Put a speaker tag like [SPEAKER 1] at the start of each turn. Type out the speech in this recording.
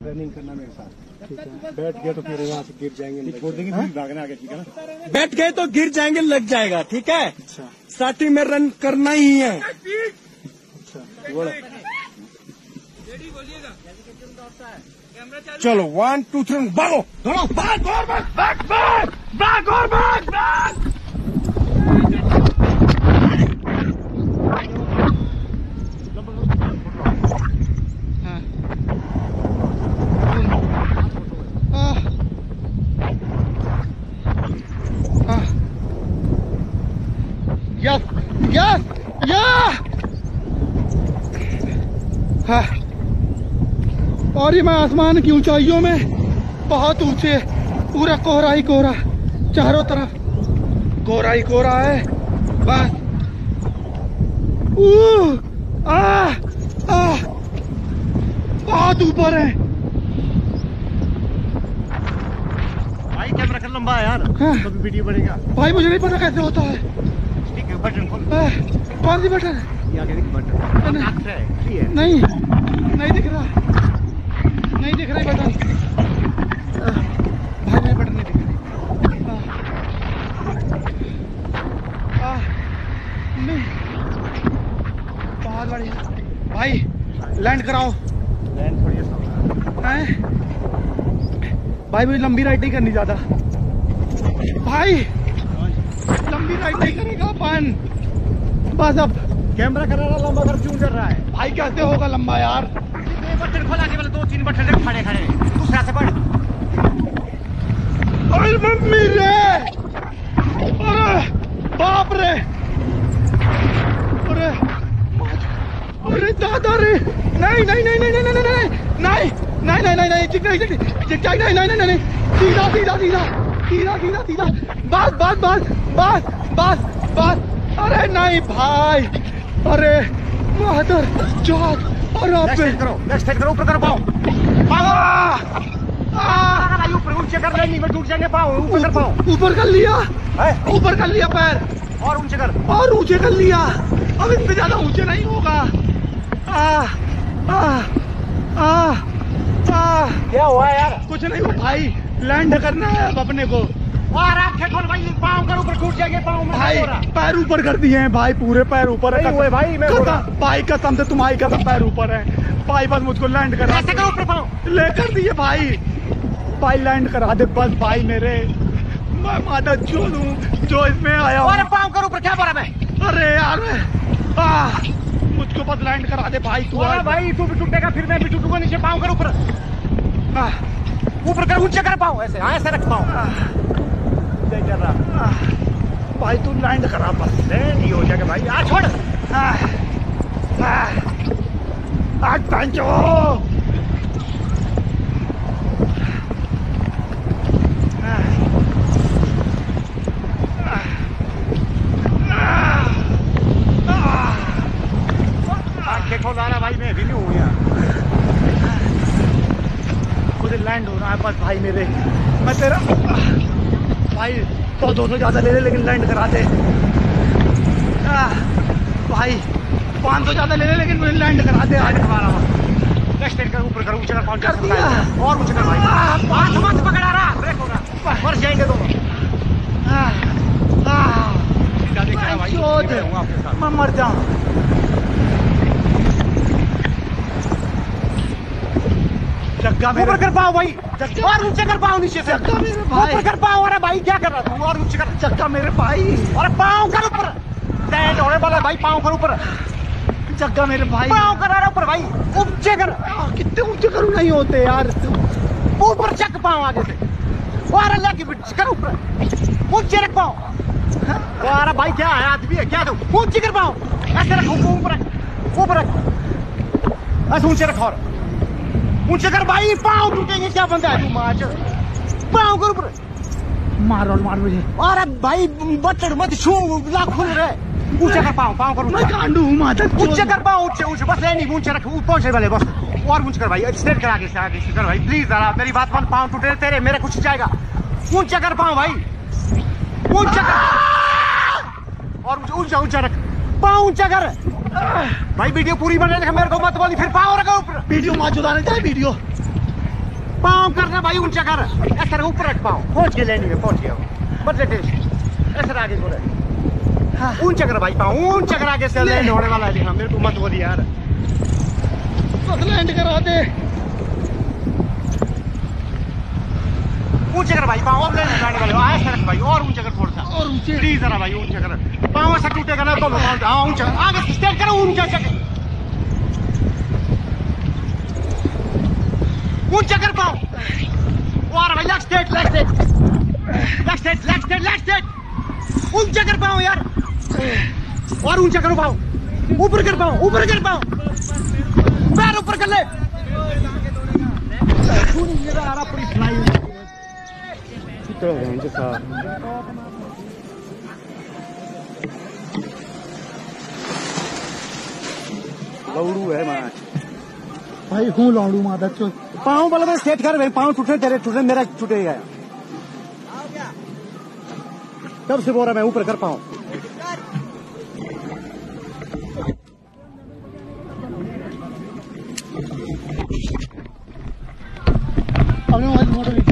[SPEAKER 1] Running करना मेरे साथ, ठीक है। बैठ गए तो फिर यहाँ से गिर जाएंगे, भागना आगे, ठीक है ना। बैठ गए तो गिर जाएंगे, लग जाएगा, ठीक है। अच्छा, स्टार्टिंग में रन करना ही है। अच्छा, चलो 1 2 3 भागो, भाग और भाग, भाग भाग भाग और भाग भाग। Yes yes yes. और ये मैं आसमान की ऊंचाइयों में, बहुत ऊंचे, पूरा कोहरा ही कोहरा, चारों तरफ कोहरा ही कोहरा है बस। बहुत ऊपर है
[SPEAKER 2] भाई। कैमरा का लंबा है यार, तो भी वीडियो बनेगा
[SPEAKER 1] भाई। मुझे नहीं पता कैसे होता है।
[SPEAKER 2] बटन खोल।
[SPEAKER 1] कौन सी बटन है?
[SPEAKER 2] बटन
[SPEAKER 1] नहीं नहीं दिख रहा, नहीं दिख रही बटन भाई। मेरी बटन नहीं दिख रही। नहीं, बहुत बढ़िया भाई। लैंड कराओ।
[SPEAKER 2] लैंड थोड़ी
[SPEAKER 1] भाई। मुझे लंबी राइड नहीं करनी ज्यादा भाई, लंबी राइड नहीं करेगा अपन बस। अब
[SPEAKER 2] कैमरा कर रहा लंबा कर, क्यों कर रहा है
[SPEAKER 1] भाई? कैसे होगा लंबा यार?
[SPEAKER 2] बटन खोला के 2-3 बटन खड़े खड़े, दूसरा से बढ़।
[SPEAKER 1] अरे मम्मी रे, अरे बाप रे, अरे अरे दादा रे। नहीं नहीं नहीं नहीं नहीं नहीं नहीं नहीं नहीं नहीं नहीं नहीं, चिक नहीं चिक चिक नहीं नहीं नहीं नहीं, सीधा सीधा सीधा सीधा सीधा सीधा, बस बस बस बस बस बस। अरे नहीं भाई, अरे मादर चौथ। और आप
[SPEAKER 2] नेक्स्ट करो, ऊपर करो पाओ। ऊपर ऊंचे कर लेनी में टूट जाएंगे पाओ। ऊपर कर पाओ।
[SPEAKER 1] ऊपर कर लिया, ऊपर कर लिया पैर,
[SPEAKER 2] और ऊंचे कर,
[SPEAKER 1] और ऊंचे कर लिया। अब इससे ज्यादा ऊंचे नहीं होगा।
[SPEAKER 2] क्या हुआ यार?
[SPEAKER 1] कुछ नहीं हुआ भाई, लैंड करना है अब अपने को।
[SPEAKER 2] और आप भाई पाँव कर ऊपर टूट जाएंगे पाँव में
[SPEAKER 1] भाई। पैर ऊपर कर दिए हैं भाई, पूरे पैर ऊपर है
[SPEAKER 2] भाई। मैं
[SPEAKER 1] भाई कसम से तुम्हारी कसम पैर ऊपर है भाई। बस मुझको लैंड करा,
[SPEAKER 2] ऐसे करो ऊपर पाँव
[SPEAKER 1] ले कर दिए भाई। भाई लैंड करा दे बस भाई मेरे, मैं माता जो लूं जो इसमें आया हूं।
[SPEAKER 2] अरे पाँव कर ऊपर, क्या बोला मैं?
[SPEAKER 1] अरे यार मुझको बस लैंड करा दे भाई तू।
[SPEAKER 2] भाई तू भी टूटेगा, फिर मैं भी टूटूंगा। नीचे पाँव कर ऊपर, ऊपर कर, ऊंचे कर पाँव, ऐसे ऐसे रख पाँव। कर रहा
[SPEAKER 1] भाई तू लैंड करा बस,
[SPEAKER 2] लैंड ही हो जाएगा भाई। आ छोड़, आंखें खोल रहा भाई। मैं भी नहीं हूँ यार,
[SPEAKER 1] मुझे लैंड हो रहा है बस भाई मेरे। मैं तेरा भाई 100-200 ज्यादा ले ले, लेकिन लैंड करा दे भाई। 500 ज्यादा ले ले, लेकिन मुझे लैंड करा दे आज।
[SPEAKER 2] नेक्स्ट कर, ऊपर कर, ऊंचे कर, कर दिया। और ऊंचे कर भाई। हाथ पकड़ा रहा, ब्रेक हो रहा, मर जाएंगे दोनों।
[SPEAKER 1] मैं मर जाऊं। जग्गा
[SPEAKER 2] ऊपर कर पाओ भाई, और ऊंचे कर पाओ नीचे से।
[SPEAKER 1] जग्गा मेरे भाई,
[SPEAKER 2] ऊपर कर पाओ। अरे भाई क्या कर रहा तू? और ऊंचे कर,
[SPEAKER 1] जग्गा मेरे भाई।
[SPEAKER 2] अरे पाँव कर ऊपर, लैंड होने वाला भाई। पाँव कर ऊपर,
[SPEAKER 1] जग्गा मेरे भाई।
[SPEAKER 2] पाँव कर रहा ऊपर भाई, ऊंचे कर।
[SPEAKER 1] कितने ऊंचे करूँ, नहीं होते यार।
[SPEAKER 2] ऊपर चक पाँव आगे से, और अल्लाह की कर ऊपर, ऊंचे रख पाओ। अरे भाई क्या है, आदमी है क्या? तू ऊंचे कर पाओ, ऐसे रख, ऊपर रख, ऊपर रख, ऐसे ऊंचे रख, और ऊंचे कर भाई। पाँव टूटेंगे, क्या बंदा है तू? मार पाँव कर ऊपर,
[SPEAKER 1] मार और मार मुझे।
[SPEAKER 2] अरे भाई बटन मत छू, लाख खुल रहे। ऊंचे कर पाँव, पाँव कर,
[SPEAKER 1] मैं गांडू हूँ माता।
[SPEAKER 2] ऊंचे कर पाँव, ऊंचे ऊंचे, बस नहीं ऊंचे रख, पहुंचे वाले बस। और ऊंचे कर भाई, स्ट्रेट कर, आगे से कर भाई प्लीज। मेरी बात मान, पाँव टूटे तेरे, मेरे कुछ जाएगा। ऊंचा कर पाँव भाई, ऊंचा कर, और ऊंचा ऊंचा रख, पाँव ऊंचा कर भाई। वीडियो पूरी बने, मेरे को मत बोली फिर। पाँव रखो ऊपर।
[SPEAKER 1] वीडियो माँ चुदाने जाए वीडियो।
[SPEAKER 2] पाँव करना भाई ऊंचा कर, ऐसा रख ऊपर रख पाँव, पहुंच गए लेने में, पहुंच गया बदले टेस्ट, ऐसा आगे को रख, ऊंचा कर भाई पाँव, ऊंचा कर आगे से लैंड होने वाला है। हाँ मेरे को मत बोली यार,
[SPEAKER 1] बस लैंड करा दे,
[SPEAKER 2] ऊंचा कर भाई पाँव, और लैंड जाने वाले, ऐसा रख भाई, और ऊंचा कर थोड़ा सा,
[SPEAKER 1] और ऊंचे
[SPEAKER 2] प्लीज जरा भाई ऊंचा कर, पाँव ऐसा टूटेगा ना तो हाँ ऊंचा आगे स्ट्रेट करो, ऊंचा ऊंचा कर पाओ, और भाई leg straight leg straight leg straight leg straight leg straight, ऊंचा कर पाओ यार, और ऊंचा करो पाओ, ऊपर कर पाओ, ऊपर कर पाओ, पैर ऊपर कर ले, ये आ रहा पूरी फ्लाई कितना हो गया जैसा लौड़ू है मैं
[SPEAKER 1] भाई, हूँ लौड़ू मादा चो।
[SPEAKER 2] पाँव वाला में सेट कर भाई, पाँव टूटे तेरे टूटे, मेरा टूटेगा। कब से बोल रहा मैं ऊपर कर पाऊँ,
[SPEAKER 1] अपने मोबाइल